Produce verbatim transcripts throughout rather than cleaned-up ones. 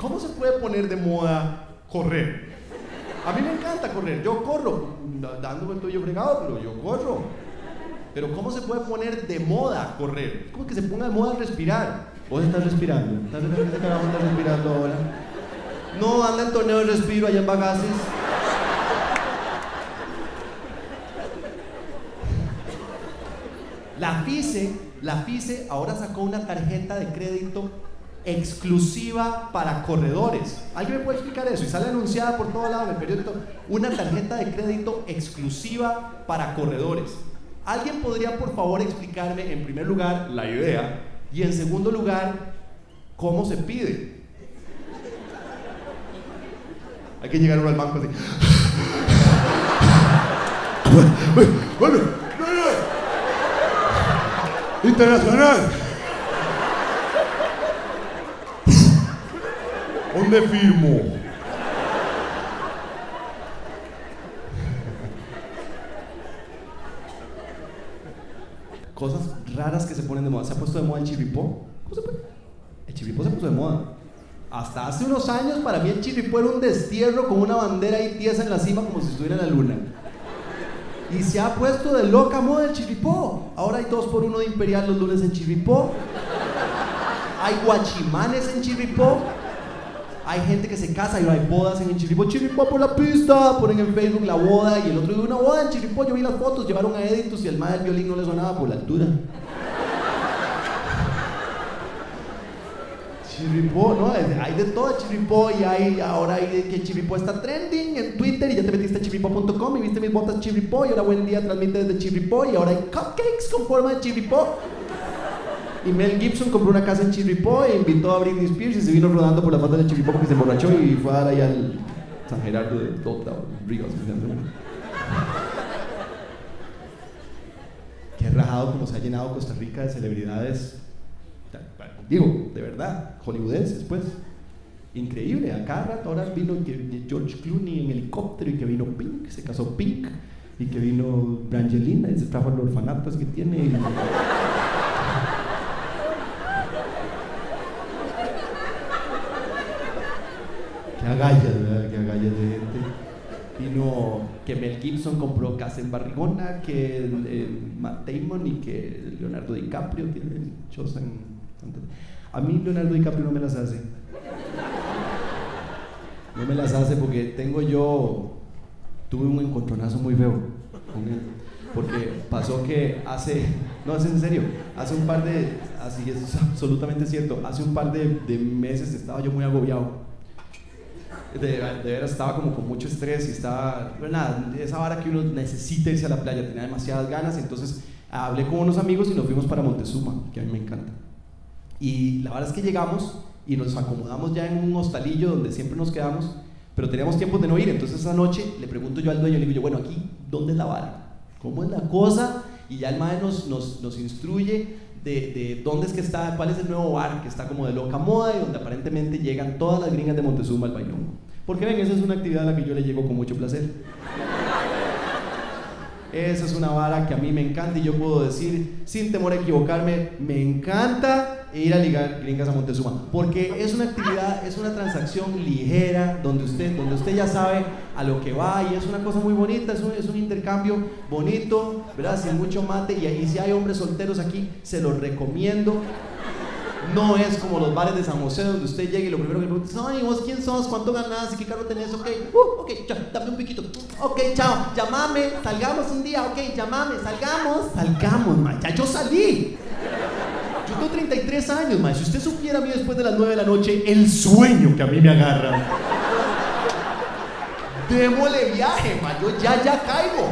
¿cómo se puede poner de moda correr? A mí me encanta correr, yo corro, dándome el tuyo fregado, pero yo corro. Pero ¿cómo se puede poner de moda correr? Es como que se ponga de moda respirar. Vos estás respirando, ¿estás respirando? ¿Qué carajo estás respirando ahora? No, anda en torneo de respiro allá en Bagaces. La FICE, la FICE ahora sacó una tarjeta de crédito exclusiva para corredores. ¿Alguien me puede explicar eso? Y sale anunciada por todos lados en el periódico. Una tarjeta de crédito exclusiva para corredores. ¿Alguien podría por favor explicarme en primer lugar la idea y en segundo lugar cómo se pide? Hay que llegar uno al banco así. Bueno, internacional. ¿Dónde firmo? Cosas raras que se ponen de moda. ¿Se ha puesto de moda el chirripó? ¿Cómo se puede? El chirripó se puso de moda. Hasta hace unos años para mí el chirripó era un destierro con una bandera ahí tiesa en la cima como si estuviera en la luna. Y se ha puesto de loca moda el chirripó. Ahora hay dos por uno de Imperial los lunes en chirripó. Hay guachimanes en chirripó. Hay gente que se casa y hay bodas en el chirripó. Chirripó por la pista. Ponen en Facebook la boda y el otro día una boda en chirripó. Yo vi las fotos, llevaron a Editus y el mae del violín no le sonaba por la altura. Chirripó, ¿no? Hay de todo chirripó y hay, ahora hay de que chirripó está trending en Twitter y ya te metiste a chirripó punto com y viste mis botas chirripó y ahora Buen Día transmite desde chirripó y ahora hay cupcakes con forma de chirripó. Y Mel Gibson compró una casa en Chirripó e invitó a Britney Spears y se vino rodando por la falda de Chirripó porque se emborrachó y fue a dar ahí al San Gerardo de Dota o Ríos. Qué rajado como se ha llenado Costa Rica de celebridades, digo, de verdad, hollywoodenses, pues. Increíble, a cada rato ahora vino George Clooney en helicóptero y que vino Pink, se casó Pink, y que vino Brangelina y se trajo los orfanatos que tiene. Y... Qué agallas, ¿verdad? Qué agallas de gente. Vino que Mel Gibson compró casa en Barrigona, que eh, Matt Damon y que Leonardo DiCaprio tiene shows en... A mí Leonardo DiCaprio no me las hace. No me las hace porque tengo yo... Tuve un encontronazo muy feo con él. Porque pasó que hace... No, es en serio. Hace un par de... Así es absolutamente cierto. Hace un par de, de meses estaba yo muy agobiado. De, de veras estaba como con mucho estrés y estaba, pero nada, esa vara que uno necesita irse a la playa, tenía demasiadas ganas, entonces hablé con unos amigos y nos fuimos para Montezuma, que a mí me encanta. Y la verdad es que llegamos y nos acomodamos ya en un hostalillo donde siempre nos quedamos, pero teníamos tiempo de no ir, entonces esa noche le pregunto yo al dueño, le digo yo, bueno, aquí, ¿dónde es la vara? ¿Cómo es la cosa? Y ya el mae nos, nos, nos instruye de, de dónde es que está, cuál es el nuevo bar que está como de loca moda y donde aparentemente llegan todas las gringas de Montezuma al bailón. Porque ven, esa es una actividad a la que yo le llego con mucho placer. Esa es una vara que a mí me encanta y yo puedo decir, sin temor a equivocarme, me encanta ir a ligar gringas a Montezuma. Porque es una actividad, es una transacción ligera, donde usted, donde usted ya sabe a lo que va y es una cosa muy bonita, es un, es un intercambio bonito, ¿verdad? Sin mucho mate y ahí si hay hombres solteros aquí, se los recomiendo. No es como los bares de San José donde usted llega y lo primero que le pregunta es, ay, ¿vos quién sos? ¿Cuánto ganás? ¿Y qué carro tenés? Ok, uh, ok, chao, dame un piquito. Ok, chao, llamame, salgamos un día, ok, llamame, salgamos. Salgamos, ma, ya yo salí. Yo tengo treinta y tres años, ma. Si usted supiera a mí después de las nueve de la noche, el sueño que a mí me agarra. Démosle viaje, ma, yo ya, ya caigo.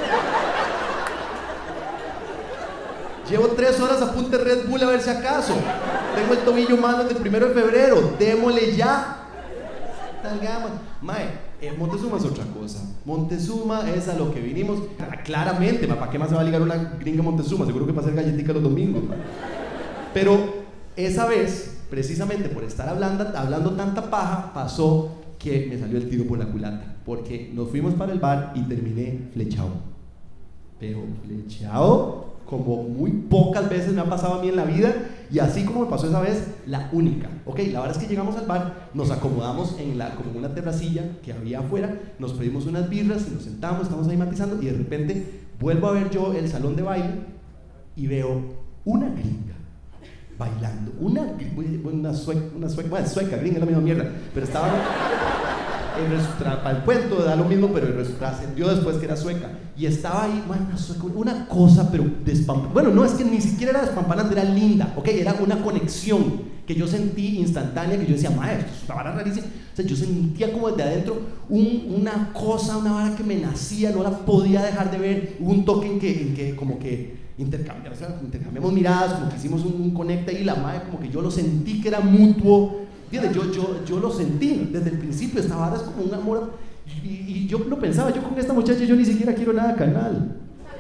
Llevo tres horas a punta de Red Bull a ver si acaso. Tengo el tobillo malo desde el primero de febrero. Démosle ya. Salgamos. Mae, eh, Montezuma es otra cosa. Montezuma es a lo que vinimos. Claramente, ma, ¿para qué más se va a ligar una gringa Montezuma? Seguro que para hacer galletitas los domingos. Ma. Pero esa vez, precisamente por estar hablando, hablando tanta paja, pasó que me salió el tiro por la culata. Porque nos fuimos para el bar y terminé flechado. Pero flechado como muy pocas veces me ha pasado a mí en la vida, y así como me pasó esa vez, la única. Ok, la verdad es que llegamos al bar, nos acomodamos en la, como en una terracilla que había afuera, nos pedimos unas birras y nos sentamos, estamos ahí matizando, y de repente vuelvo a ver yo el salón de baile y veo una gringa bailando, una, una sueca, una sueca, bueno, sueca, gringa es la misma mierda, pero estaba en el, para el cuento da lo mismo, pero el trascendió después que era sueca, y estaba ahí, bueno, una, sueca, una cosa, pero despampanante, bueno, no, es que ni siquiera era despampanante, era linda, ok, era una conexión que yo sentí instantánea, que yo decía, maestro, esto es una vara rarísima, o sea, yo sentía como desde adentro un, una cosa, una vara que me nacía, no la podía dejar de ver, hubo un toque en que, en que como que intercambiamos, o sea, intercambiamos miradas, como que hicimos un, un conecte ahí, la madre, como que yo lo sentí que era mutuo, ¿entiendes? Yo, yo, yo lo sentí desde el principio, esta vara es como un amor, y, y yo lo pensaba, yo con esta muchacha yo ni siquiera quiero nada canal,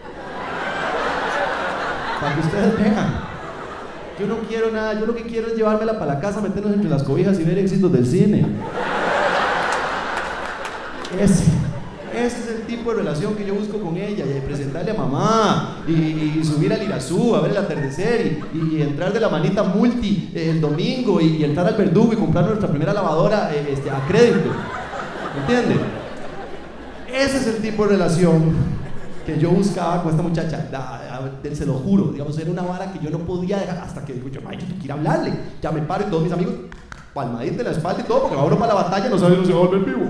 para que ustedes vean, yo no quiero nada, yo lo que quiero es llevármela para la casa, meternos entre las cobijas y ver éxitos del cine. Ese Ese es el tipo de relación que yo busco con ella, y presentarle a mamá, y, y subir al Irazú a ver el atardecer, y, y entrar de la manita multi eh, el domingo, y, y entrar al Verdugo y comprar nuestra primera lavadora eh, este, a crédito, ¿entiendes? Ese es el tipo de relación que yo buscaba con esta muchacha, da, a, se lo juro, digamos, era una vara que yo no podía dejar, hasta que digo yo, ay, yo tengo que ir a hablarle, ya me paro y todos mis amigos, palmadita en la espalda y todo, porque ahora para la batalla no sabemos si va a volver vivo.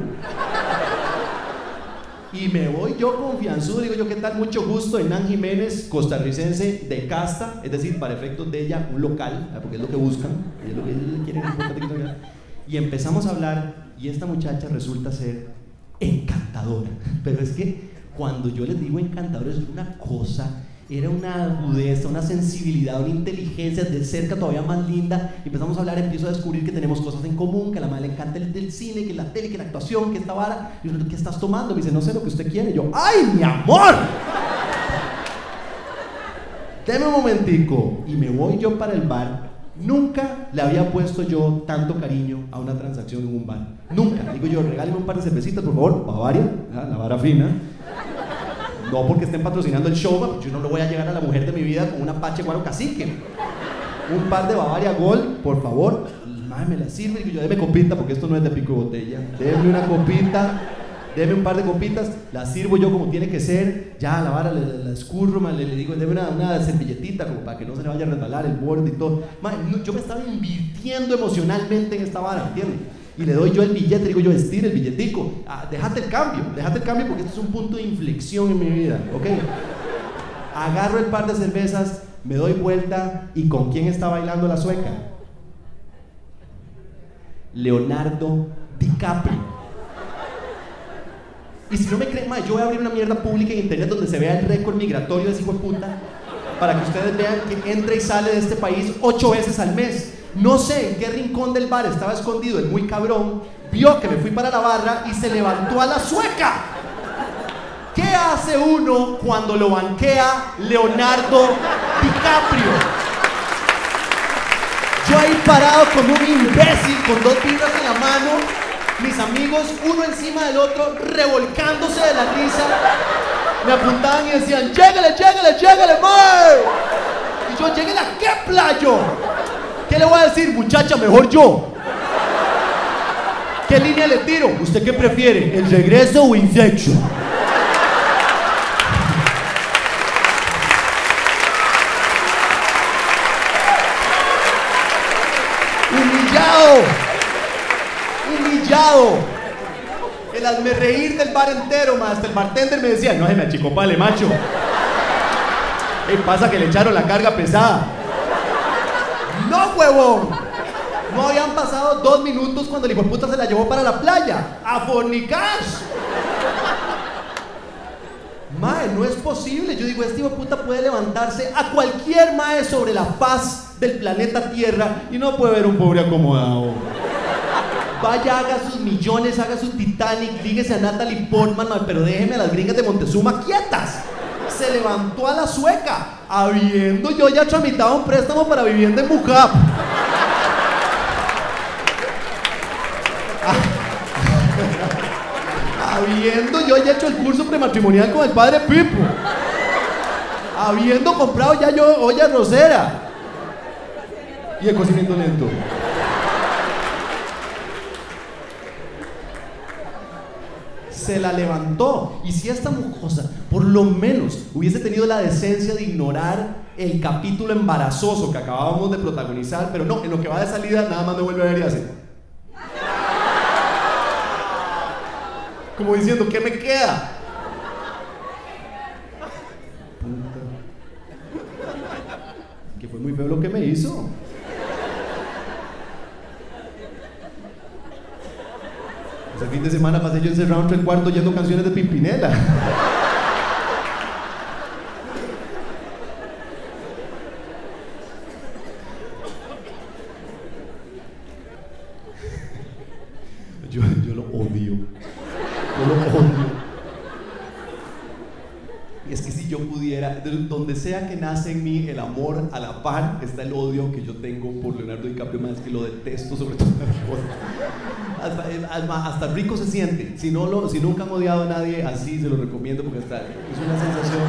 Y me voy yo confianzudo, digo yo, ¿qué tal? Mucho gusto, Hernán Jiménez, costarricense de casta, es decir, para efectos de ella, un local, porque es lo que buscan, es lo que ellos quieren, y empezamos a hablar, y esta muchacha resulta ser encantadora, pero es que cuando yo les digo encantadora es una cosa, era una agudeza, una sensibilidad, una inteligencia de cerca todavía más linda, y empezamos a hablar, empiezo a descubrir que tenemos cosas en común, que a la madre le encanta el del cine, que la tele, que la actuación, que esta vara, y yo, ¿qué estás tomando? Me dice, no sé lo que usted quiere, y yo, ¡ay, mi amor! Deme un momentico, y me voy yo para el bar. Nunca le había puesto yo tanto cariño a una transacción en un bar, nunca, digo yo, regáleme un par de cervecitas, por favor, Bavaria, la vara fina. No porque estén patrocinando el show, pues yo no le voy a llegar a la mujer de mi vida con una Apache Guaro Cacique. Un par de Bavaria Gold, por favor. Madre, me la sirve. Y yo, deme copita, porque esto no es de pico de botella. Deme una copita, deme un par de copitas. La sirvo yo como tiene que ser. Ya, la vara, la, la escurro, le, le digo, deme una, una servilletita, como para que no se le vaya a resbalar el borde y todo. Madre, no, yo me estaba invirtiendo emocionalmente en esta vara, ¿entiendes? Y le doy yo el billete, digo yo, estire el billetico, ah, déjate el cambio, déjate el cambio porque esto es un punto de inflexión en mi vida, ¿ok? Agarro el par de cervezas, me doy vuelta, ¿y con quién está bailando la sueca? Leonardo DiCaprio. Y si no me creen, más, yo voy a abrir una mierda pública en internet donde se vea el récord migratorio de ese hijo de puta, para que ustedes vean que entra y sale de este país ocho veces al mes. No sé en qué rincón del bar estaba escondido el muy cabrón, vio que me fui para la barra y se levantó a la sueca. ¿Qué hace uno cuando lo banquea Leonardo DiCaprio? Yo ahí parado como un imbécil, con dos birras en la mano, mis amigos uno encima del otro, revolcándose de la risa, me apuntaban y decían, llégale, llégale, llégale, mae. Y yo, llégale a qué playo. ¿Qué le voy a decir, muchacha? Mejor yo. ¿Qué línea le tiro? ¿Usted qué prefiere? ¿El regreso o Inception? Humillado. Humillado. El hazme reír del bar entero, más hasta el bartender me decía, no se me achicopale, macho. ¿Qué pasa que le echaron la carga pesada? ¡No, huevón! No habían pasado dos minutos cuando el hijo de puta se la llevó para la playa a fornicar. Mae, no es posible. Yo digo, este hijo de puta puede levantarse a cualquier mae sobre la faz del planeta Tierra y no puede ver un pobre acomodado. Vaya, haga sus millones, haga su Titanic, dígase a Natalie Portman, mae, pero déjeme a las gringas de Montezuma quietas. Se levantó a la sueca, habiendo yo ya tramitado un préstamo para vivienda en Bucap. Habiendo yo ya hecho el curso prematrimonial con el padre Pipo. Habiendo comprado ya yo olla rosera. Y el cocimiento lento. Se la levantó. Y si esta mujosa por lo menos hubiese tenido la decencia de ignorar el capítulo embarazoso que acabábamos de protagonizar, pero no, en lo que va de salida nada más me vuelve a ver y hace como diciendo, ¿qué me queda? Que fue muy feo lo que me hizo. Ese fin de semana pasé yo encerrado entre el cuarto oyendo canciones de Pimpinela. Yo, yo lo odio. Yo lo odio. Y es que si yo pudiera, donde sea que nace en mí el amor, a la par está el odio que yo tengo por Leonardo DiCaprio, más que lo detesto sobre todas las cosas. Hasta, hasta rico se siente. Si, no lo, si nunca han odiado a nadie así, se lo recomiendo porque hasta, es una sensación.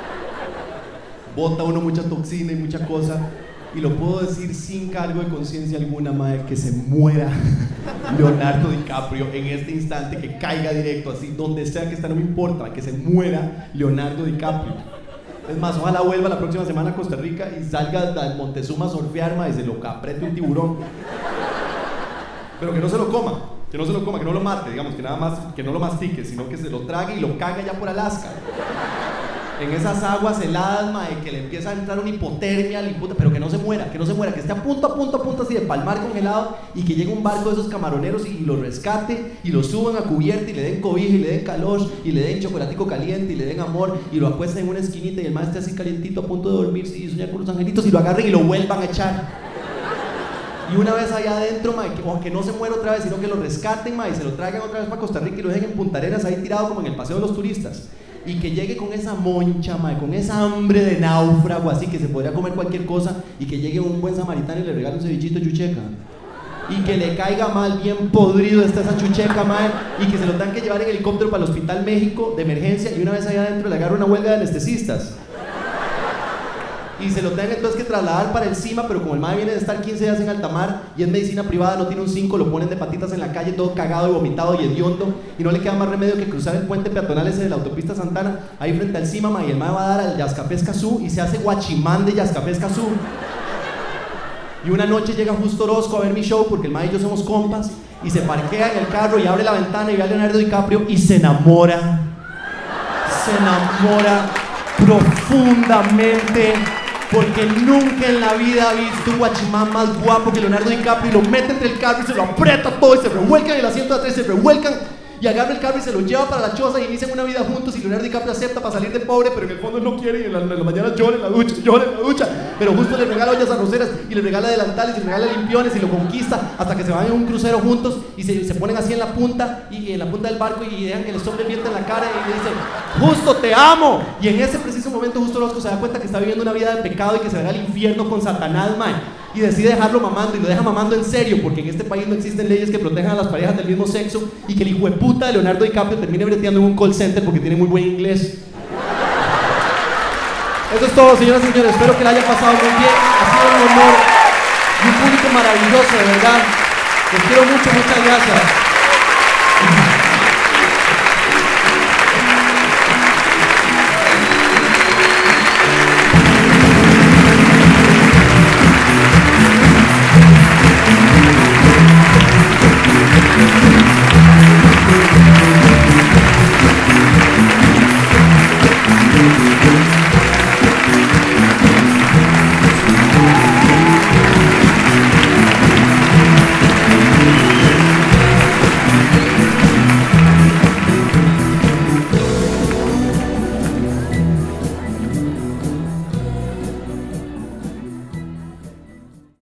Bota uno mucha toxina y mucha cosa. Y lo puedo decir sin cargo de conciencia alguna, madre, que se muera Leonardo DiCaprio en este instante, que caiga directo así, donde sea que está, no me importa, que se muera Leonardo DiCaprio. Es más, ojalá vuelva la próxima semana a Costa Rica y salga al Montezuma a surfear, madre, y se lo apriete un tiburón. Pero que no se lo coma, que no se lo coma, que no lo mate, digamos, que nada más, que no lo mastique, sino que se lo trague y lo cague ya por Alaska. En esas aguas heladas, mae, que le empieza a entrar una hipotermia, pero que no se muera, que no se muera, que esté a punto, a punto, a punto así de palmar congelado y que llegue un barco de esos camaroneros y, y lo rescate y lo suban a cubierta y le den cobija y le den calor y le den chocolatico caliente y le den amor y lo acuesten en una esquinita y el mae esté así calientito a punto de dormirse y soñar con los angelitos y lo agarren y lo vuelvan a echar. Y una vez allá adentro, mae, que, o que no se muera otra vez, sino que lo rescaten, mae, y se lo traigan otra vez para Costa Rica y lo dejen en Punta Arenas ahí tirado como en el paseo de los turistas. Y que llegue con esa moncha, mae, con esa hambre de náufrago, así que se podría comer cualquier cosa, y que llegue un buen samaritano y le regale un cevichito de chucheca. Y que le caiga mal, bien podrido está esa chucheca, mae, y que se lo tengan que llevar en helicóptero para el Hospital México de emergencia, y una vez allá adentro le agarra una huelga de anestesistas. Y se lo tengan entonces que trasladar para el CIMA, pero como el mae viene de estar quince días en alta mar y es medicina privada, no tiene un cinco, lo ponen de patitas en la calle, todo cagado y vomitado y hediondo, y no le queda más remedio que cruzar el puente peatonal ese de la autopista Santana, ahí frente al CIMA, mae, y el mae va a dar al Yascafé Escazú y se hace guachimán de Yascafé Escazú. Y una noche llega Justo Orozco a ver mi show, porque el mae y yo somos compas, y se parquea en el carro y abre la ventana y ve a Leonardo DiCaprio y se enamora. Se enamora profundamente. Porque nunca en la vida ha visto un guachimán más guapo que Leonardo DiCaprio, y lo mete entre el carro y se lo aprieta todo y se revuelcan en el asiento de atrás, se revuelcan y agarra el carro y se lo lleva para la choza y inician una vida juntos, y Leonardo DiCaprio acepta para salir de pobre, pero en el fondo no quiere, y en la, en la mañana llora en la ducha, llora en la ducha, pero justo le regala ollas arroceras y le regala delantales y le regala limpiones y lo conquista hasta que se van en un crucero juntos y se, se ponen así en la punta y en la punta del barco y dejan que le sople el viento en la cara y le dicen, Justo, te amo. Y en ese preciso momento Justo Orozco se da cuenta que está viviendo una vida de pecado y que se va al infierno con Satanás, man, y decide dejarlo mamando, y lo deja mamando en serio, porque en este país no existen leyes que protejan a las parejas del mismo sexo, y que el hijo de puta de Leonardo DiCaprio termine breteando en un call center porque tiene muy buen inglés. Eso es todo, señoras y señores, espero que la haya pasado muy bien, ha sido un honor y un público maravilloso, de verdad, les quiero mucho, muchas gracias.